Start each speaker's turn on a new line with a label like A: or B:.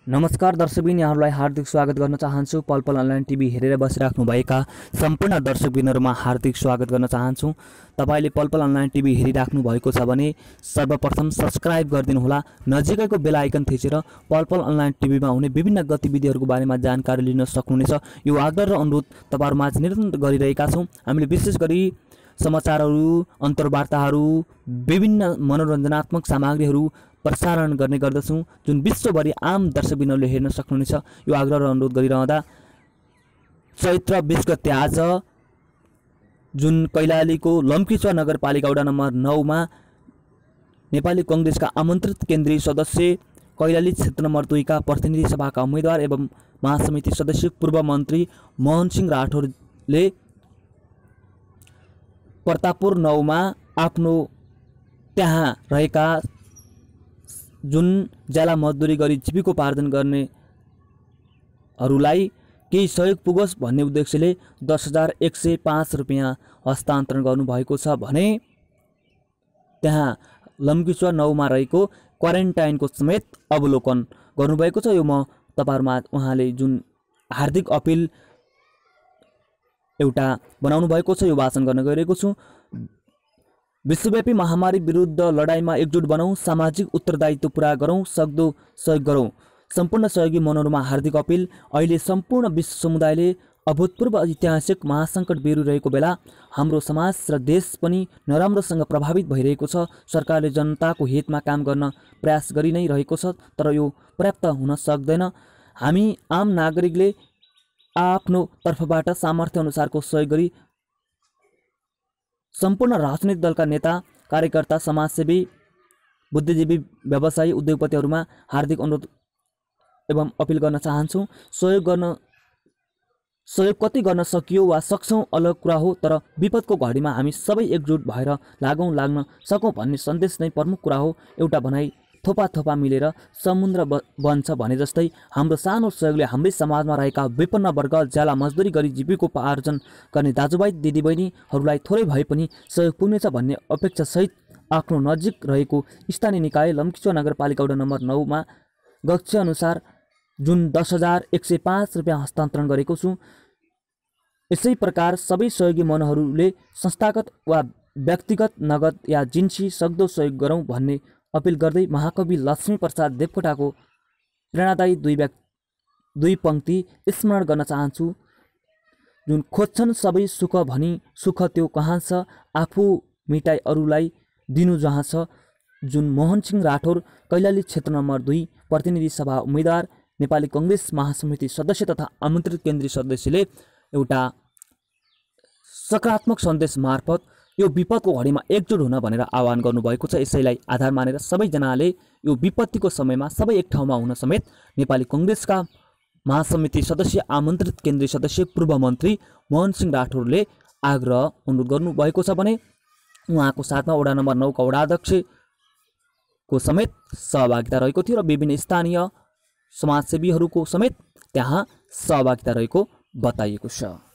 A: नमस्कार दर्शकबिन, यहाँहरूलाई हार्दिक स्वागत गर्न चाहन्छु। पल पल अनलाइन टिभी हेरेर बसिराख्नुभएका सम्पूर्ण दर्शकबिनहरूमा हार्दिक स्वागत गर्न चाहन्छु। तपाईँले पल पल अनलाइन टिभी हेरिराख्नु भएको छ भने सर्वप्रथम सब्सक्राइब गरिदिनुहोला। नजिकैको बेल आइकन थिचेर पल पल अनलाइन टिभीमा हुने विभिन्न गतिविधिहरूको बारेमा जानकारी लिन सक्नुहुनेछ। यो आग्रह र अनुरोध तपाईँहरूमाझ निरन्तर गरिरहेका छौँ। हामीले विशेष गरी समाचारहरू, अन्तर्वार्ताहरू, विभिन्न मनोरञ्जनात्मक सामग्रीहरू प्रसारण गर्ने गर्दछौँ, जुन विश्वभरि आम दर्शकबिनहरूले हेर्न सक्नुहुनेछ। यो आग्रह र अनुरोध गरिरहँदा चैत्र 20 गते आज जुन कैलालीको लम्कीचौर नगरपालिका वडा नम्बर 9 मा नेपाली कङ्ग्रेसका आमन्त्रित केन्द्रीय सदस्य, कैलाली क्षेत्र नम्बर 2 का प्रतिनिधि सभाका उम्मेदवार एवं महासमिति सदस्य पूर्व मन्त्री मोहन सिंह राठौरले प्रतापपुर 9 मा आफ्नो त्यहाँ रहेका जुन ज्याला मजदुरी गरी जीविकोपार्जन गर्नेहरूलाई केही सहयोग पुगोस् भन्ने उद्देश्यले 10,105 रुपियाँ हस्तान्तरण गर्नुभएको छ भने त्यहाँ लम्कीचौर 9 मा रहेको क्वारेन्टाइनको समेत अवलोकन गर्नुभएको छ। यो म तपाईहरुमा उहाँले जुन हार्दिक अपिल एउटा बनाउनु भएको छ, यो वाचन गर्न गइरहेको छु। विश्वव्यापी महामारी विरुद्ध लडाईँमा एकजुट बनाऊँ, सामाजिक उत्तरदायित्व पूरा गरौँ, सक्दो सहयोग गरौँ। सम्पूर्ण सहयोगी मनहरूमा हार्दिक अपिल। अहिले सम्पूर्ण विश्व समुदायले अभूतपूर्व ऐतिहासिक महासङ्कट बेहोरिरहेको बेला हाम्रो समाज र देश पनि नराम्रोसँग प्रभावित भइरहेको छ। सरकारले जनताको हितमा काम गर्न प्रयास गरि नै रहेको छ, तर यो पर्याप्त हुन सक्दैन। हामी आम नागरिकले आफ्नो तर्फबाट सामर्थ्य अनुसारको सहयोग गरी सम्पूर्ण राजनीतिक दलका नेता, कार्यकर्ता, समाजसेवी, बुद्धिजीवी, व्यवसायी, उद्योगपतिहरूमा हार्दिक अनुरोध एवं अपिल गर्न चाहन्छौँ। सहयोग कति गर्न सकियो वा सक्छौँ अलग कुरा हो, तर विपदको घडीमा हामी सबै एकजुट भएर लाग्न सकौँ भन्ने सन्देश नै प्रमुख कुरा हो। एउटा भनाइ थोपा थोपा मिलेर समुद्र बन्छ भने जस्तै हाम्रो सानो सहयोगले हाम्रै समाजमा रहेका विपन्न वर्ग, ज्याला मजदुरी गरी जीविकोपार्जन गर्ने दाजुभाइ दिदीबहिनीहरूलाई थोरै भए पनि सहयोग पुग्नेछ भन्ने अपेक्षा सहित आफ्नो नजिक रहेको स्थानीय निकाय लम्कीचौर नगरपालिका वडा नम्बर 9 मा गक्ष्य अनुसार जुन 10,105 रुपियाँ हस्तान्तरण गरेको छु। यसै प्रकार सबै सहयोगी मनहरूले संस्थागत वा व्यक्तिगत, नगद या जिन्सी सक्दो सहयोग गरौँ भन्ने अपिल गर्दै महाकवि लक्ष्मीप्रसाद देवकोटाको प्रेरणादायी दुई पङ्क्ति स्मरण गर्न चाहन्छु। जुन खोज्छन् सबै सुख भनी सुख त्यो कहाँ छ, आफू मिटाई अरूलाई दिनु जहाँ छ। जुन मोहन सिंह राठौर, कैलाली क्षेत्र नम्बर 2 प्रतिनिधि सभा उम्मेदवार, नेपाली कङ्ग्रेस महासमिति सदस्य तथा आमन्त्रित केन्द्रीय सदस्यले एउटा सकारात्मक सन्देश मार्फत यो विपदको घडीमा एकजुट हुन भनेर आह्वान गर्नुभएको छ। यसैलाई आधार मानेर सबैजनाले यो विपत्तिको समयमा सबै एक ठाउँमा हुन समेत नेपाली कङ्ग्रेसका महासमिति सदस्य, आमन्त्रित केन्द्रीय सदस्य, पूर्व मन्त्री मोहन सिंह राठौरले आग्रह अनुरोध गर्नुभएको छ भने उहाँको साथमा वडा नम्बर 9 का वडा अध्यक्षको समेत सहभागिता रहेको थियो र विभिन्न स्थानीय समाजसेवीहरूको समेत त्यहाँ सहभागिता रहेको बताइएको छ।